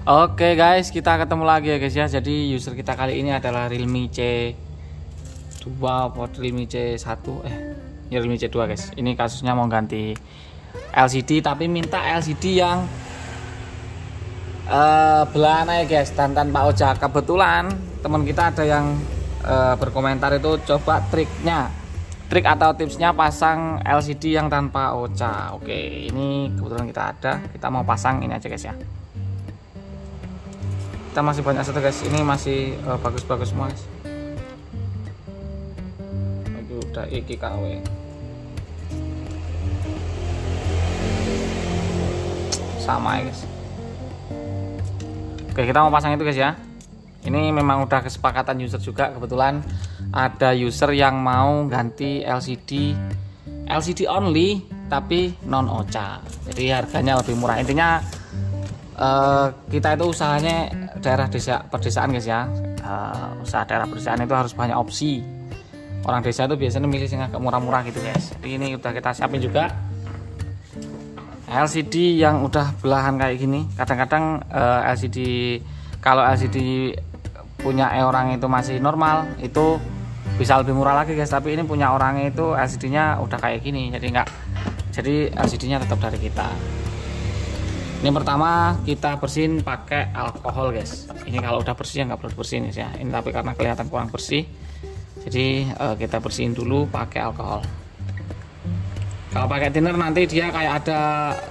Oke guys, kita ketemu lagi ya guys ya. Jadi user kita kali ini adalah Realme C2 atau Realme C1 ya Realme C2 guys. Ini kasusnya mau ganti LCD tapi minta LCD yang belahan ya guys, dan tanpa OCA. Kebetulan teman kita ada yang berkomentar itu coba trik atau tipsnya pasang LCD yang tanpa OCA. Oke, ini kebetulan kita mau pasang ini aja guys ya. Kita masih banyak satu guys, ini masih bagus-bagus semua guys. Ini udah IKKW. Sama ya guys. Oke, kita mau pasang itu guys ya. Ini memang udah kesepakatan user juga. Kebetulan ada user yang mau ganti LCD only tapi non OCA. Jadi harganya lebih murah. Intinya kita itu usahanya daerah pedesaan guys ya. Usaha daerah pedesaan itu harus banyak opsi. Orang desa itu biasanya milih yang agak murah-murah gitu guys. Jadi ini udah kita siapin juga LCD yang udah belahan kayak gini. Kadang-kadang kalau LCD punya orang itu masih normal itu bisa lebih murah lagi guys. Tapi ini punya orang itu LCD-nya udah kayak gini. Jadi LCD-nya tetap dari kita. Ini pertama kita bersihin pakai alkohol guys. Ini kalau udah bersih ya nggak perlu bersihin guys ya. Ini tapi karena kelihatan kurang bersih, jadi kita bersihin dulu pakai alkohol. Kalau pakai thinner nanti dia kayak ada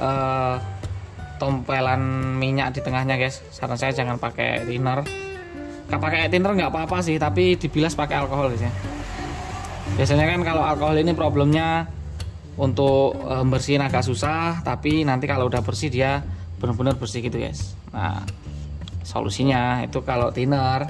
tompelan minyak di tengahnya guys. Saran saya jangan pakai thinner. Kalau pakai thinner nggak apa-apa sih, tapi dibilas pakai alkohol guys ya. Biasanya kan kalau alkohol ini problemnya untuk bersihin agak susah, tapi nanti kalau udah bersih dia benar-benar bersih gitu guys. Nah, solusinya itu kalau thinner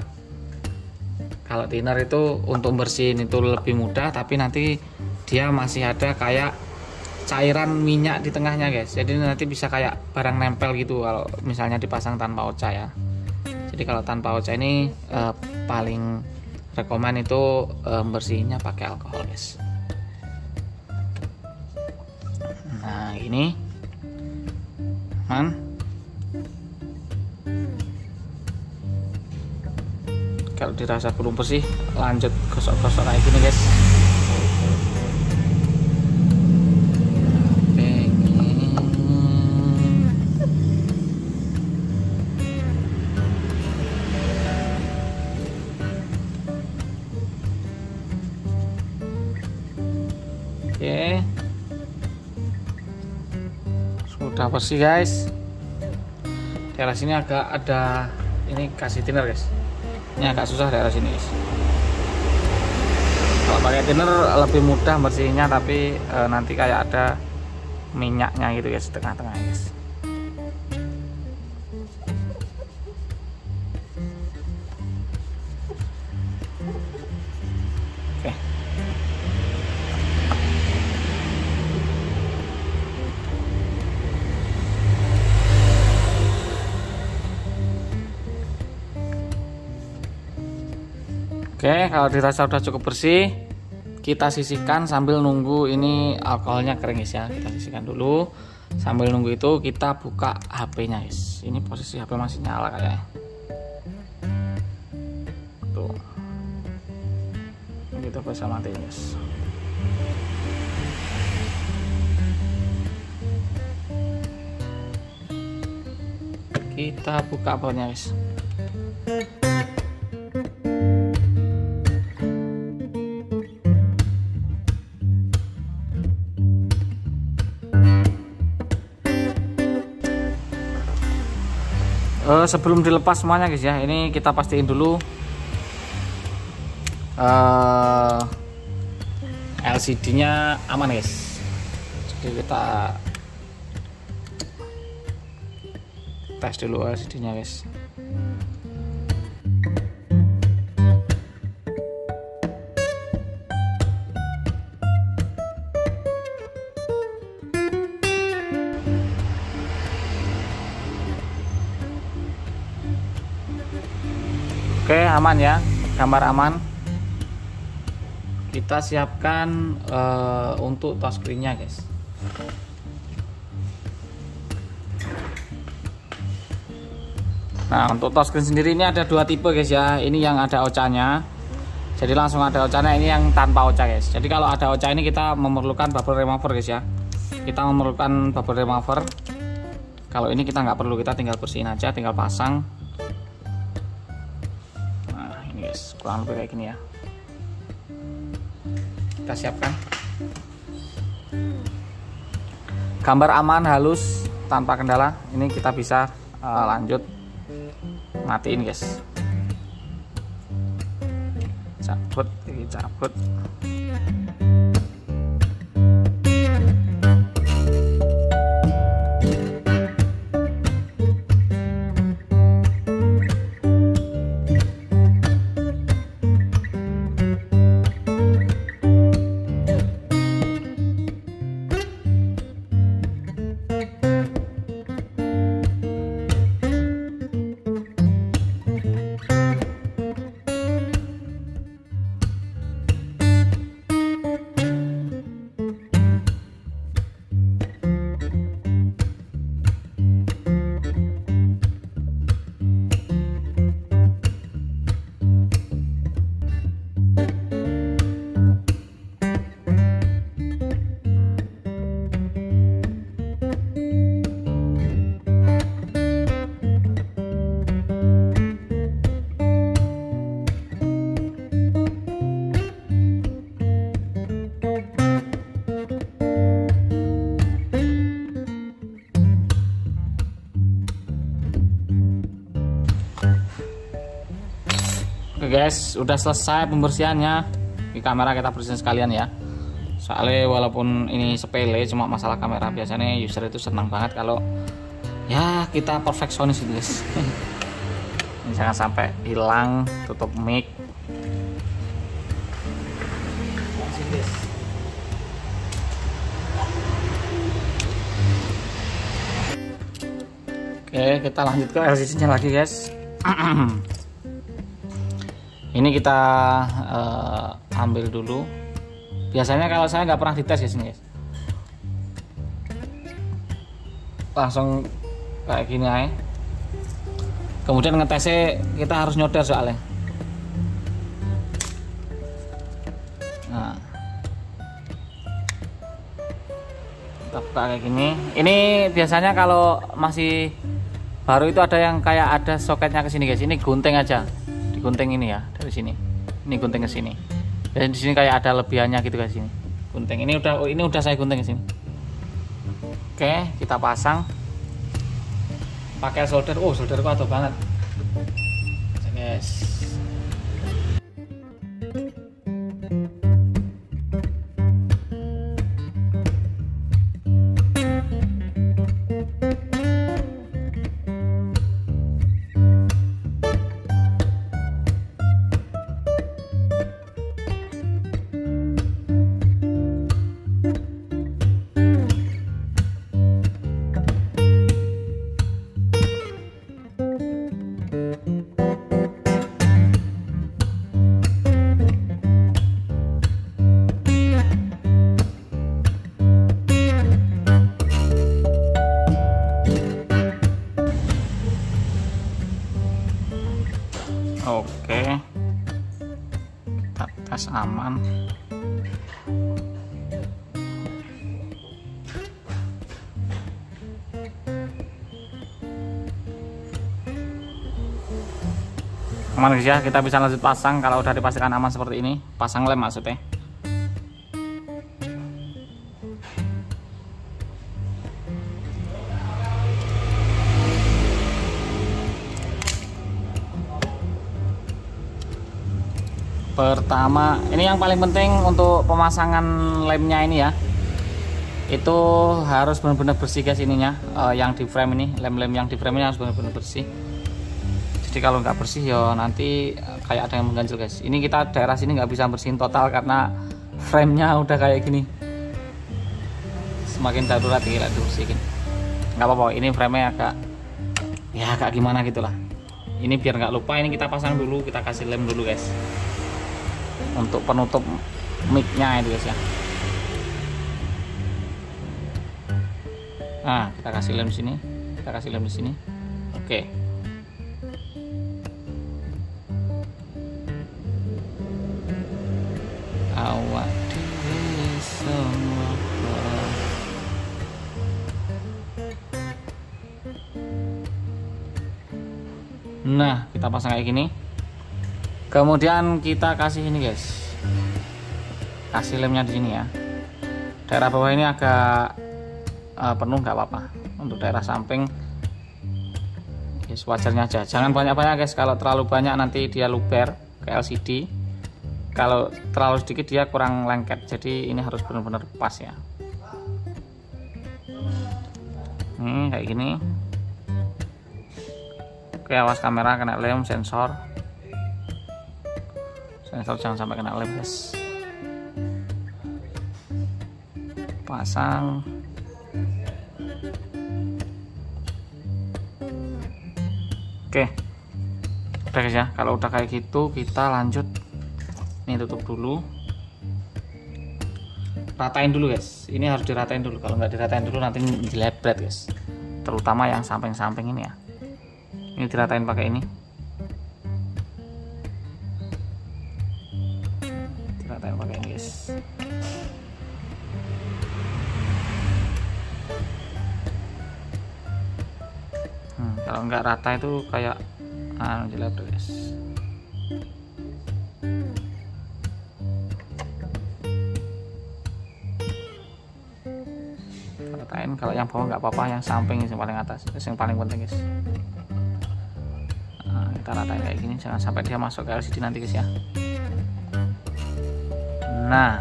itu untuk bersihin itu lebih mudah, tapi nanti dia masih ada kayak cairan minyak di tengahnya guys. Jadi nanti bisa kayak barang nempel gitu kalau misalnya dipasang tanpa OCA ya. Jadi kalau tanpa OCA ini paling rekomen itu bersihnya pakai alkohol guys. Nah ini kalau dirasa belum bersih lanjut gosok-gosok kayak gini guys. Oke, sudah bersih guys. Daerah sini agak ada ini kasih thinner guys. Ini agak susah daerah sini guys. Kalau pakai thinner lebih mudah bersihnya, tapi nanti kayak ada minyaknya gitu guys tengah-tengah guys. Oke. Oke, kalau dirasa udah cukup bersih, kita sisihkan sambil nunggu ini alkoholnya kering guys ya. Kita sisihkan dulu. Sambil nunggu itu kita buka HP-nya guys. Ini posisi HP masih nyala kayaknya. Tuh. Kita bisa matiin guys. Kita buka powernya guys. Sebelum dilepas semuanya guys ya, ini kita pastiin dulu LCD-nya aman guys. Jadi kita tes dulu LCD-nya guys. Oke, aman ya, gambar aman. Kita siapkan untuk touchscreen-nya guys. Nah, untuk touchscreen sendiri ini ada dua tipe guys ya. Ini yang ada OCA-nya. Jadi langsung ada OCA-nya, ini yang tanpa OCA guys. Jadi kalau ada OCA ini kita memerlukan bubble remover guys ya. Kita memerlukan bubble remover. Kalau ini kita nggak perlu, kita tinggal bersihin aja, tinggal pasang. Nah, ini guys, kurang lebih kayak gini ya. Kita siapkan. Gambar aman, halus, tanpa kendala. Ini kita bisa lanjut matiin guys. Cabut, ini cabut. Oke guys, udah selesai pembersihannya. Di kamera kita bersihin sekalian ya. Soalnya walaupun ini sepele, cuma masalah kamera, biasanya user itu senang banget kalau ya kita perfeksionis gitu guys. Ini jangan sampai hilang, tutup mic. Oke, kita lanjut ke LCD-nya lagi guys. Ini kita ambil dulu. Biasanya kalau saya nggak pernah dites guys, ini guys. Langsung kayak gini aja. Kemudian ngetesnya kita harus nyodar soalnya. Nah, kita buka kayak gini. Ini biasanya kalau masih baru itu ada yang kayak ada soketnya ke sini guys. Ini gunting aja. Gunting ini ya, dari sini. Ini gunting ke sini. Dan di sini kayak ada lebihannya gitu guys, ini. Gunting ini udah saya gunting ke sini. Oke, kita pasang. Pakai solder. Oh, solderku atuh banget. Guys. Oke, kita tes aman. Aman guys ya, kita bisa lanjut pasang. Kalau udah dipastikan aman seperti ini, pasang lem maksudnya. Pertama, ini yang paling penting untuk pemasangan lemnya ini ya, itu harus benar-benar bersih guys ininya. Yang di frame ini, lem-lem yang di frame ini harus benar-benar bersih. Jadi kalau nggak bersih ya nanti kayak ada yang mengganjil guys. Ini kita daerah sini nggak bisa bersihin total karena framenya udah kayak gini. Semakin darurat kita dibersihin. Nggak apa-apa, ini framenya agak gimana gitulah. Ini biar nggak lupa, ini kita pasang dulu, kita kasih lem dulu guys. Untuk penutup mic-nya itu guys ya. Nah, kita kasih lem sini, kita kasih lem di sini. Oke. Nah, kita pasang kayak gini. Kemudian kita kasih ini guys, kasih lemnya di sini ya. Daerah bawah ini agak penuh nggak apa-apa. Untuk daerah samping guys, wajarnya aja. Jangan banyak-banyak guys. Kalau terlalu banyak nanti dia luber ke LCD. Kalau terlalu sedikit dia kurang lengket. Jadi ini harus benar-benar pas ya. Nih kayak gini. Oke, awas kamera kena lem, sensor jangan sampai kena lem guys. Pasang. Oke, udah guys ya. Kalau udah kayak gitu kita lanjut. Ini tutup dulu, ratain dulu guys. Ini harus diratain dulu. Kalau nggak diratain dulu nanti jelebret guys, terutama yang samping-samping ini ya. Ini diratain pakai ini, diratain pakai ini guys. Kalau nggak rata itu kayak jelek guys. Ratain. Kalau yang bawah nggak apa-apa, yang samping yang paling atas yang paling penting guys. Kita ratain kayak gini, jangan sampai dia masuk ke LCD nanti guys ya. Nah,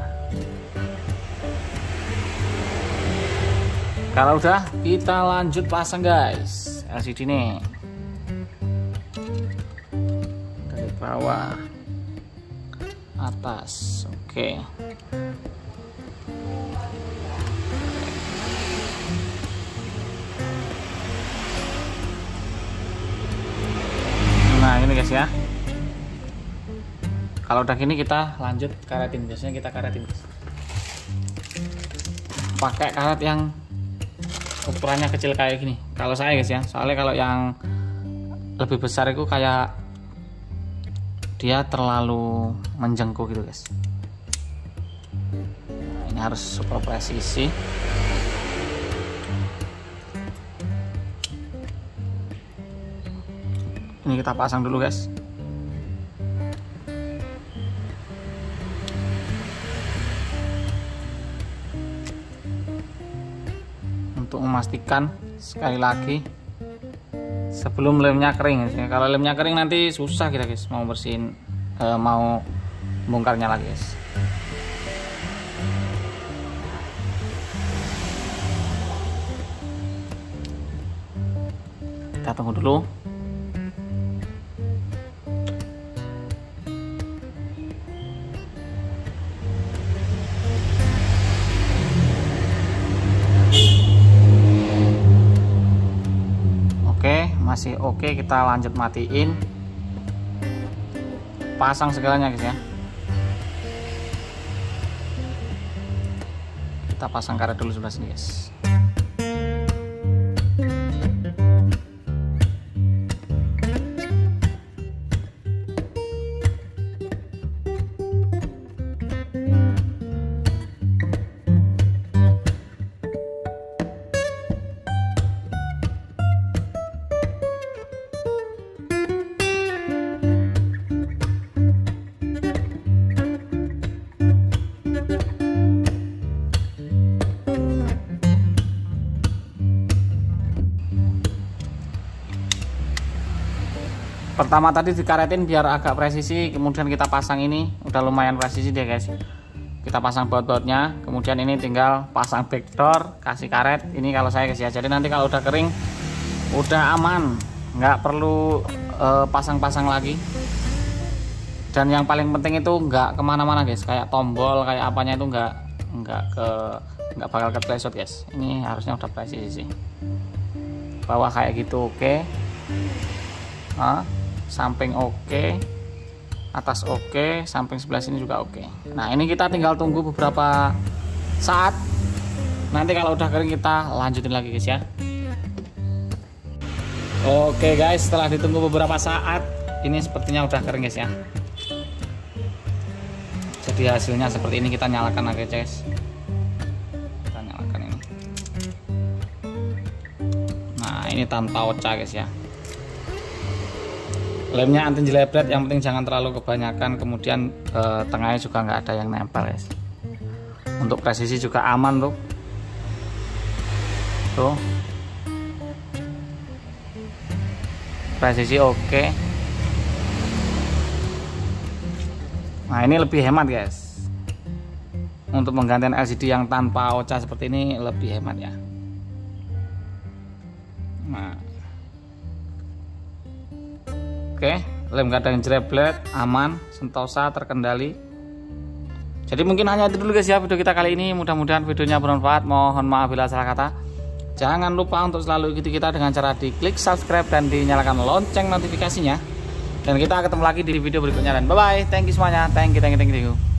kalau udah kita lanjut pasang guys LCD nih dari bawah atas. Oke. Nah ini guys ya. Kalau udah gini kita lanjut karetin. Biasanya kita karetin guys. Pakai karet yang ukurannya kecil kayak gini. Kalau saya guys ya. Soalnya kalau yang lebih besar itu kayak dia terlalu menjengkuk gitu guys. Ini harus super presisi. Ini kita pasang dulu guys. Untuk memastikan sekali lagi sebelum lemnya kering guys. Kalau lemnya kering nanti susah kita guys mau bersihin, mau bongkarnya lagi guys. Kita tunggu dulu. Masih oke, kita lanjut matiin, pasang segalanya guys ya. Kita pasang karet dulu sebelah sini guys. Pertama tadi dikaretin biar agak presisi, kemudian kita pasang ini, udah lumayan presisi dia guys. Kita pasang baut-bautnya, kemudian ini tinggal pasang backdoor, kasih karet. Ini kalau saya guys ya. Jadi nanti kalau udah kering, udah aman, nggak perlu pasang-pasang lagi. Dan yang paling penting itu nggak kemana-mana guys, kayak tombol, kayak apanya itu nggak bakal ketlesot guys. Ini harusnya udah presisi sih. Bawah kayak gitu oke. Samping oke, atas oke, samping sebelah sini juga oke. Nah ini kita tinggal tunggu beberapa saat. Nanti kalau udah kering kita lanjutin lagi guys ya. Oke guys, setelah ditunggu beberapa saat, ini sepertinya udah kering guys ya. Jadi hasilnya seperti ini. Kita nyalakan lagi guys. Kita nyalakan ini. Nah ini tanpa oca guys ya. lemnya anti jelebret, yang penting jangan terlalu kebanyakan, kemudian tengahnya juga nggak ada yang nempel guys. Untuk presisi juga aman tuh presisi oke. Nah ini lebih hemat guys, untuk penggantian LCD yang tanpa OCA seperti ini lebih hemat ya. Nah oke, lem gak ada yang jelebret, aman, sentosa, terkendali. Jadi mungkin hanya itu dulu guys ya video kita kali ini. Mudah-mudahan videonya bermanfaat. Mohon maaf bila salah kata. Jangan lupa untuk selalu ikuti kita dengan cara diklik subscribe dan dinyalakan lonceng notifikasinya. Dan kita ketemu lagi di video berikutnya, dan bye bye. Thank you semuanya. Thank you.